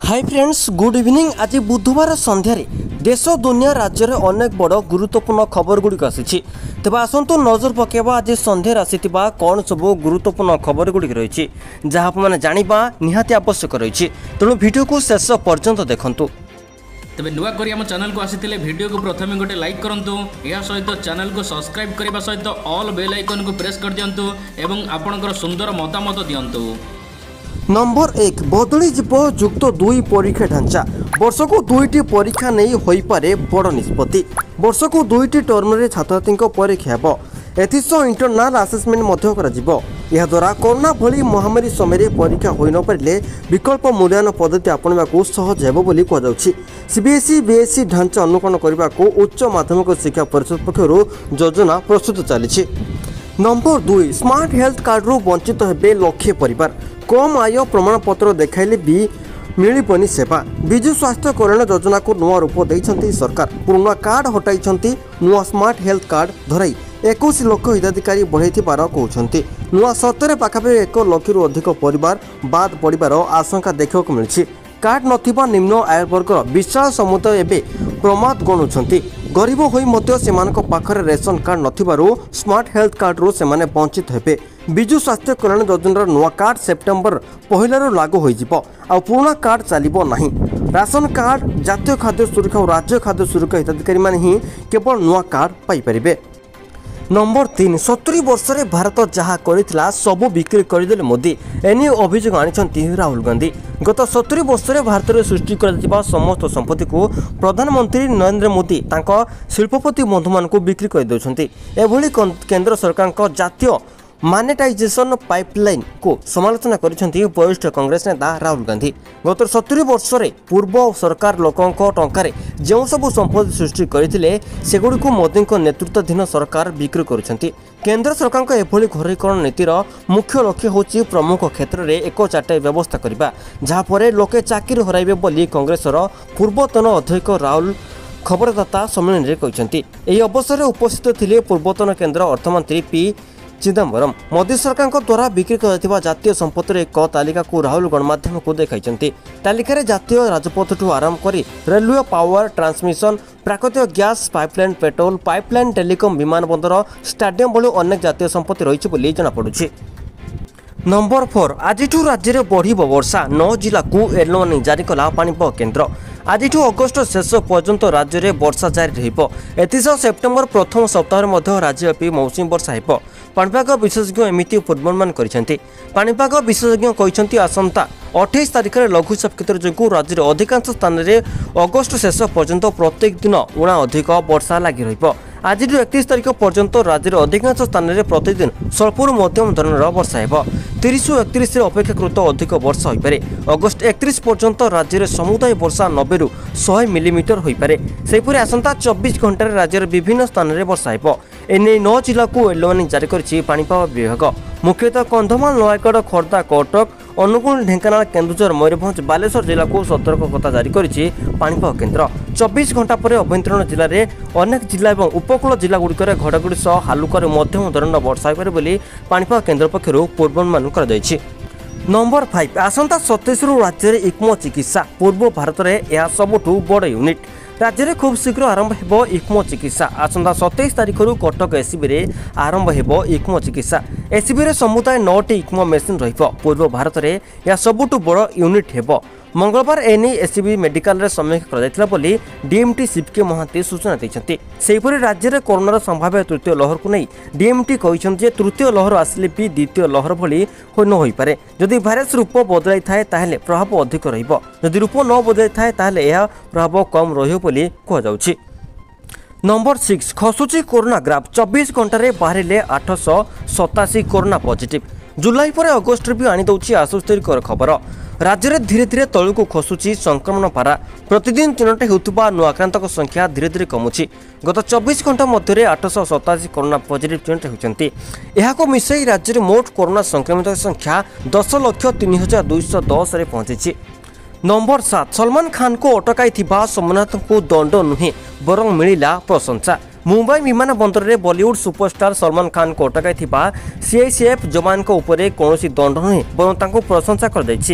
Hi friends, good evening. आज बुधवार संध्यारे देश दुनिया राज्य में अनेक बड़ गुरुत्वपूर्ण खबर गुड़िक आसी। तेज आसतु नजर पकेबा आज संध्यार आसी कौन सब गुरुत्वपूर्ण खबर गुड़िक रही जहाँ आपने जाना निहाती आवश्यक रही। तेणु वीडियो को शेष पर्यंत देखूँ। तेज नुआ करी आम चैनल को आसी वीडियो को प्रथम गोटे लाइक करूँ, या सहित चैनल को सब्सक्राइब करने सहित ऑल बेल आइकन को प्रेस कर दिंतु एवं आपणकर सुंदर मतामत दिंतु। नंबर 1 बदली जीव युक्त 2 परीक्षा ढांचा। वर्ष को 2टी परीक्षा नहीं होई पारे बड़ निष्पत्ति। वर्ष को 2टी टर्म रे छात्रछात्री परीक्षा हेब। एथिसह इंटरनाल आसेसमेंट मध्य करा जिवो। यह द्वारा कोरोना भली महामारी समय परीक्षा होई न पारे विकल्प मूल्यांकन पद्धति आपणवा को सहज हेब बोली कहा जाउछि। सीबीएसई बीएसई ढांचा अनुकरण करने को उच्च माध्यमिक शिक्षा परिषद पक्षरु योजना प्रस्तुत चली। नंबर 2 स्मार्ट हेल्थ कार्ड रु वंचित हेबे लक्षे परिवार। कम आय प्रमाणपत्र देखाइले भी मिलबनी सेवा। विजु स्वास्थ्य कल्याण योजना को नुआ रूप देइछंती सरकार। पुराना कार्ड हटाई नुआ स्मार्ट हेल्थ कार्ड धराई 21 लाख हिताधिकारी बढ़ाइथिबार कहउछंती। नुआ सतरे पाखापाखि 1 लाख रु अधिक परिवार बाद पड़िबार आशंका देखा मिलछि। कार्ड नथिबा निम्न आय वर्ग विशाल समुदाय एबे प्रमाद गणुछंती। गरीब होई मध्य सेमानक पाखरे रेशन कार्ड नथिबारु स्मार्ट हेल्थ कार्ड रु सेमाने वंचित हेबे। विजु स्वास्थ्य कल्याण योजनार नुआ कार्ड सेप्टेम्बर 1 लागू होइजिबो। आ पुराना कार्ड चलिबो नाही। राशन कार्ड जातीय खाद्य सुरक्षा और राज्य खाद्य सुरक्षा हिताधिकारी माने ही केवल नुआ कार्ड पाई परिबे। नंबर 3 70 वर्ष रे भारत जहाँ करितला सबु बिक्री करदेले मोदी। एने अभियोग आनिछंती राहुल गांधी। गत 70 वर्ष रे भारत रे सृष्टि करथिबा समस्त संपत्ति को प्रधानमंत्री नरेंद्र मोदी तांको शिल्पपति बंधुमान को बिक्री कर देउछंती। एभली केंद्र सरकार को जातीय मानेटाइजेशन पाइपलाइन को समालोचना करिसेंती वरिष्ठ कांग्रेस नेता राहुल गांधी। गत 70 वर्ष रे पूर्व सरकार लोकों टंकार जो सब संपत्ति सृष्टि करथिले सेगुडी को मोदी नेतृत्वाधीन सरकार बिक्री करुछंती। केंद्र सरकार को एभली घरोईकरण नीतिर मुख्य लक्ष्य होची प्रमुख क्षेत्र में एक चार्टाई व्यवस्था करबा, जहाँ पर लोके चाकरी हराइबे बोली कांग्रेसर पूर्वतन अध्यक्ष राहुल खबरदाता सम्मेलन में कहते। यह अवसर में उपस्थित थिले पूर्वतन केंद्र अर्थमंत्री पी चिदम्बरम। मोदी सरकार द्वारा बिक्री कर जातीय संपत्ति एक तालिका को राहुल गणमाध्यम को देखाई। तालिकार जातीय राजपथ ठू आरंभ कर रेलवे पावर ट्रांसमिशन प्राकृतिक gas pipeline petrol pipeline telecom विमान बंदर स्टाडियम भली अनेक जातीय संपत्ति रही जनापड़ी। नंबर 4 आज राज्य में बढ़ वर्षा। 9 जिला को येलो वार्निंग जारी कला पाणीपाग केन्द्र। आज अगस्ट शेष पर्यंत राज्य में वर्षा जारी रह सेप्टेम्बर प्रथम सप्ताह राज्यव्यापी मौसुमी वर्षा हो। पाणीपाग विशेषज्ञ एमिति पूर्वानुमान करिसेंती। पाणीपाग विशेषज्ञ कहिसेंती आसंता 28 तारिख में लघुचाप क्षेत्र जो राज्य में अधिकांश स्थान में अगस्ट शेष पर्यंत प्रत्येक दिन उणा अधिक वर्षा लगी रहिबो। आज 31 तारिख पर्यंत राज्य में अधिकांश स्थान में प्रतिदिन स्वल्परू मध्यम धरणर वर्षा हो। 30 ରୁ 31 अपेक्षाकृत अधिक वर्षा हो पारे। अगस्ट 31 पर्यंत राज्य में समुदाय वर्षा 90 ରୁ 100 मिलीमीटर हो पारे। सेहीपरि आसंता 24 घंटे राज्य में विभिन्न स्थान में वर्षा हो। एने 9 जिला को येलो वार्निंग जारी करिछि पाणीपाग विभाग। मुख्यतः कंधमाल नयागढ़ खोर्धा कटक अनुगुल ढेंकानाल केन्दुझर मयूरभंज बालेश्वर जिला को सतर्कता जारी करिछि पाणीपाग केन्द्र। 24 घंटा पर अभ्यंतरण जिले में अनेक जिला और उपकूल जिला गुड़िकर घड़घड़ी सह हालुका मध्यम धरणर वर्षा होइपारे बोली पाणीपाग केन्द्र पक्षरु पूर्वानुमान करा जायछि। नंबर 5 आसंता 27 ରୁ राज्य में इक्मो चिकित्सा। पूर्व भारत में यह सबुठु बड़ यूनिट। राज्य में खूब शीघ्र आरंभ हो इक्मो चिकित्सा। आसंता 27 तारिख कटक एससीबी रे आरंभ हो इक्मो चिकित्सा। एससीबी रे समुदाय 9टी इक्मो मेसीन रहिबो। पूर्व भारत में यह सबुठु बड़ यूनिट हेबो। मंगलवार एने एससीबी मेडिकल रे समीक्षा कराଯାଇथिला बोली डीएमटी सिपके महांती सूचना दैछंती। सेहीपरि राज्य में कोरोनार संभाव्य तृतीय लहर को नहीं डीएमटी कहिसंती जे तृतीय लहर आसिले भी द्वितीय लहर भली न होई पारे। जदि भाइरस रूप बदलाई थाए ताहेले प्रभाव अधिक रहिबो। जदि रूप न बदलाई थाए ताहेले यह प्रभाव कम रहिबो बोली कहा जाउछि। नंबर 6 खसुची कोरोना ग्राफ। 24 घंटे बाहर 887 कोरोना पॉजिटिव। जुलाई पर अगस्ट भी आनी दउछि आश्चर्यकर खबर। राज्य में धीरे धीरे तलू को खसुची संक्रमण पारा। प्रतिदिन चिन्हट होउतबा नुआ आक्रांतक संख्या धीरे धीरे कमुछि। गत 24 घंटा मध्य 887 कोरोना पॉजिटिव चिन्हट होइछंती। एहाको मिसई राज्य में मोट कोरोना संक्रमित संख्या 10,02,210 रे पहुंची। नंबर 7 सलमान खान को अटकाई सोमनाथ को दंड नुहे बरं मिला प्रशंसा। मुंबई विमान बंदर में बॉलीवुड सुपरस्टार सलमान खान को अटकाई सीआईसीएफ जवान को उपरे कौन दंड नुहे बरं प्रशंसा कर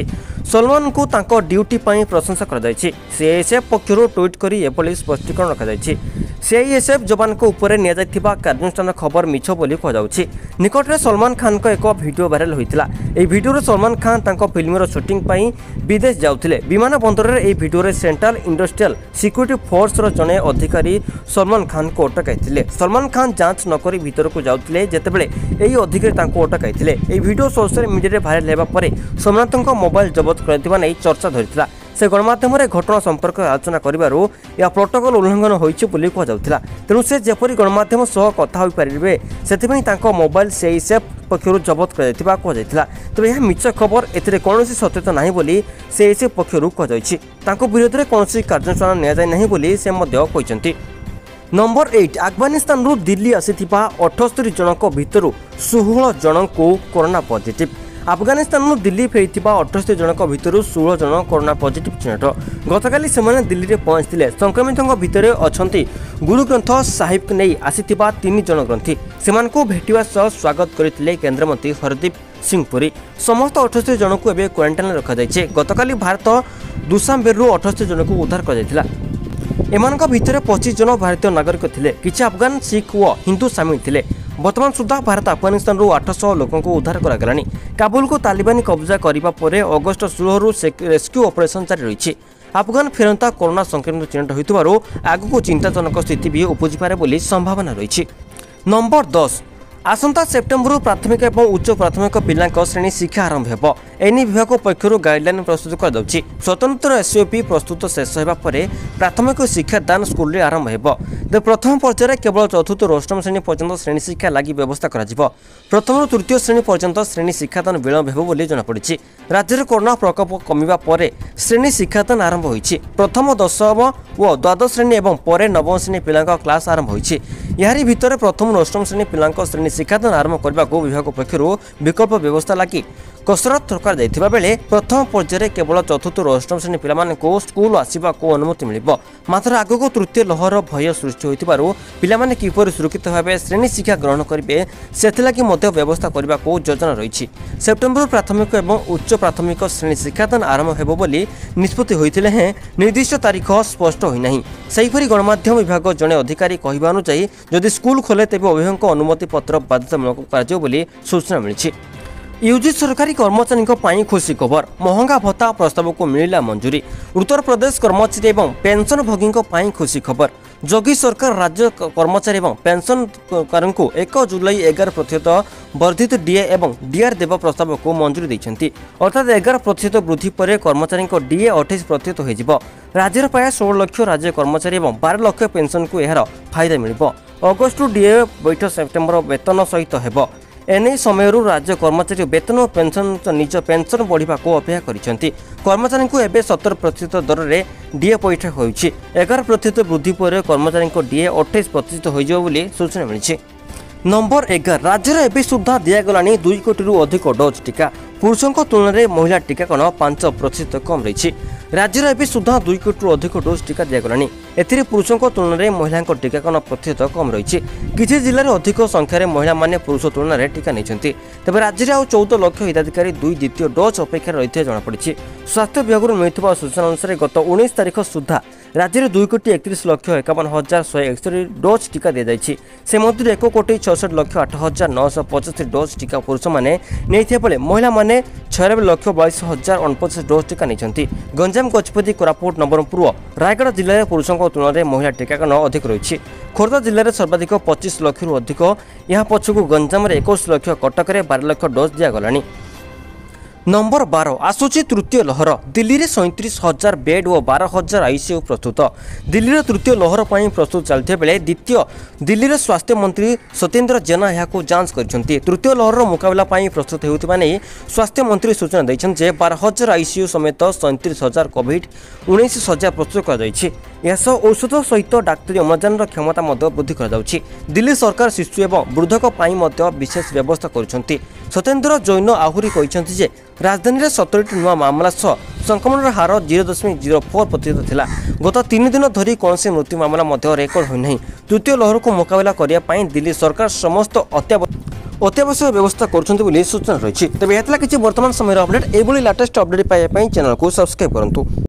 सलमान को तांको ड्यूटी पर प्रशंसा कर सीआईएसएफ पक्षर ट्वीट कर एभली स्पष्टीकरण रखा सीआईएसएफ जवान को ऊपर नियाଯାଇଥିବା कार्यानुष्ठान खबर मिछ बोली कहुछि। निकट में सलमान खान को एक वीडियो वायरल होता है। वीडियो सलमान खान तांको फिल्म शूटिंग पर विदेश जाउथिले। विमान बंदर में यह video Central Industrial Security Force जड़े अधिकारी सलमान खान को अटकाई। सलमान खान जांच नक भीतर को जाउथिले जेतेबेले यही अधिकारी अटकाई। यह वीडियो सोशल मीडिया भाइराल होगा पर सोमनाथ मोबाइल जबत कर चर्चा धरी से गणमाध्यम घटना संपर्क आलोचना करिबारु या प्रोटोकॉल उल्लंघन होइछि बोली कहुला। तेणु से जेपरी गणमाध्यम सह कथा होई परिबे सेथिपई तांको मोबाइल सीआईएसएफ पक्षरु जबत कर कहुला। तेबे यह मिछ खबर एथिरे कोनोसी सत्यता नाही बोली सीआईएसएफ पक्षरु कहुछि। तांको विरोध में कोनोसी कार्यानुष्ठान निया जाय नाही बोली से मध्य कहिसंती। नंबर 8 अफगानिस्तान रु दिल्ली आसीथिबा 78 जनक भितरु 16 जन को कोरोना पॉजिटिव। अफगानिस्तान दिल्ली फेरी 78 जनक भितर 16 जन कोरोना पॉजिटिव चिन्हट। गतकाली से दिल्ली में पहुंचते संक्रमितों भितर अच्छा गुरु ग्रंथ साहिब नहीं आसीथिबा 3 जन ग्रंथी से भेटिवा सह स्वागत करते केन्द्रमंत्री हरदीप सिंह पुरी। समस्त 78 जन को एवं क्वारंटाइन रखा जाए। गतकाली भारत दुशांबेरु 78 जन को उद्धार कर एमानका भितर 25 जन भारतीय नागरिक थिले। किछि अफगान सिख व हिंदू सामिल थिले। वर्तमान सुधा भारत अफगानिस्तान 800 लोकों को उद्धार करागलानी। काबुल को तालिबानी कब्जा करिबा परे अगस्त 16 रु रेस्क्यू ऑपरेशन जारी रही। अफगान फेरंता कोरोना संक्रमित चिन्हट होइतबारु आगु चिंताजनक स्थिति भी उपजि पारे बोली संभावना रही। नंबर 10 आसंता सेप्टेम्बर प्राथमिक और उच्च प्राथमिक पिला श्रेणी शिक्षा आरंभ हो। एनी विभाग पक्षर गाइडलाइन प्रस्तुत कर स्वतंत्र एसओपी प्रस्तुत शेष होगा प्राथमिक शिक्षादान स्कूल आरंभ हो। प्रथम पर्यायर केवल चतुर्थ और अष्टम श्रेणी पर्यंत श्रेणी शिक्षा लगी व्यवस्था कर प्रथम और तृतीय श्रेणी पर्यंत श्रेणी शिक्षादान विलंब हो जमापड़ी। राज्य में कोरोना प्रकोप कमिबा परे श्रेणी शिक्षादान आरंभ होइछि। प्रथम दशम व द्वादश श्रेणी और पर नवम श्रेणी पिला क्लास आरंभ होइछि। यारी भितर प्रथम और अष्टम श्रेणी पिला श्रेणी शिक्षादान आरंभ करने को विभाग पक्षर विकल्प व्यवस्था लगी कसरत कर जाइथिबा बेले प्रथम पर्यायर केवल चतुर्थ और अष्टम श्रेणी पिलामाने को स्कूल आसिबा को अनुमति मिलिबो। मात्र आगको तृतीय लहर भय सृष्टि होइतिबारु पिलामाने किपरि सुरक्षित भावे श्रेणी शिक्षा ग्रहण करिवे सेथिलागि मध्य व्यवस्था करबा को योजना रहिछि। सेप्टेम्बर प्राथमिक एवं उच्च प्राथमिक श्रेणी शिक्षादान आरंभ हेबो बोली निष्पत्ति होइतिले हैं निर्दिष्ट तारीख स्पष्ट होई नाही। सेहिपरि गणमाध्यम विभाग जने अधिकारी कहिबा अनुसार जदि स्कूल खोले तेबे अभिभावक अनुमति पत्र बाध्यतामूलक कराजियो बोली सूचना मिलिछि। यूजी सरकारी कर्मचारी खुशी खबर महंगा भत्ता प्रस्ताव को मिला मंजूरी। उत्तर प्रदेश कर्मचारी एवं पेंशन भोगी खुशी खबर योगी सरकार राज्य कर्मचारी एवं पेंशनकार को 1 जुलाई 11% वर्धित डीए एवं डीआर देव प्रस्ताव को मंजूरी देते। अर्थात 11% वृद्धि पर कर्मचारी डीए 28% हो। राज्य प्राय 16 लाख राज्य कर्मचारी एवं 12 लाख पेंशन को यार फायदा मिल। अगस्ट डीए बैठ सेप्टेम्बर वेतन सहित हो। एने समय राज्य कर्मचारी वेतन और पेंशन निज पेंशन बढ़ा को अपेक्षा करछंती। कर्मचारी को एवं 17% दर में डीए पैठ हो। 11% वृद्धि पर कर्मचारी को डीए 28% हो सूचना मिली। नंबर 11 राज्य में एवं सुधा दिगला 2 कोटी अधिक डोज टीका। पुरुषों तुलन में महिला टीकाकरण 5% कम रही। राज्य में एवं सुधा 2 कोटी अधिक डोज टीका दिगला। एथिरे पुरुषों तुलन में महिला टीकाकरण प्रतिशत कम रही। किसी जिले में अधिक संख्यार महिला माने पुरुष तुलन में टीका नहीं। तेज राज्य में 14 लाख हिताधिकारी 2 द्वितीय डोज अपेक्षा रही जमापड़ी। स्वास्थ्य विभाग मिलता सूचना अनुसार गत 19 तारीख सुधा राज्य में 2,31,51,161 डोज टीका दी जाइए। से मध्य 1,66,08,975 डोज टीका पुरुष मैंने नहीं बेले महिला मैंने 96,42,049 डोज टीका नहीं। गंजाम गजपति कोरापुट नवरंगपुर रायगढ़ जिले में पुरुषों तुलन में महिला टीकाकरण अधिक रही। खोर्धा जिले में सर्वाधिक 25 लाख अधिक। यहाँ पछक गंजाम 21 लाख कटक 12 लाख डोज दिगला। नंबर 12 आसूची तृतीय लहर दिल्ली में 37,000 बेड और 12,000 आईसीयू प्रस्तुत। दिल्ली में तृतीय लहर पर प्रस्तुत चलते बेले द्वितीय दिल्ली में स्वास्थ्य मंत्री सत्येंद्र जेना यह जांच कर तृतीय लहर मुकाबला प्रस्तुत होता नहीं स्वास्थ्य मंत्री सूचना देते 12,000 आईसीयू समेत 37,000 कोविड-19 सज्जा प्रस्तुत कर औषध सहित डाक्तरी अम्लजान क्षमता वृद्धि कर दिल्ली सरकार शिशु एवं वृद्धक विशेष व्यवस्था कर सत्येंद्र जैन आहरी कहते राजधानी में 17टी नुआ मामला सह संक्रमण हार 0.04% थिला। गत 3 दिन धरी कौन मृत्यु मामला रेकर्ड होना। तृतीय लहर को मुकाबला करने दिल्ली सरकार समस्त अत्यावश्यक व्यवस्था कर सूचना रही। तेज यह किसी वर्तमान समय अपडेट, ये लेटेस्ट अपडेट पाइबा चैनल को सब्सक्राइब करूँ।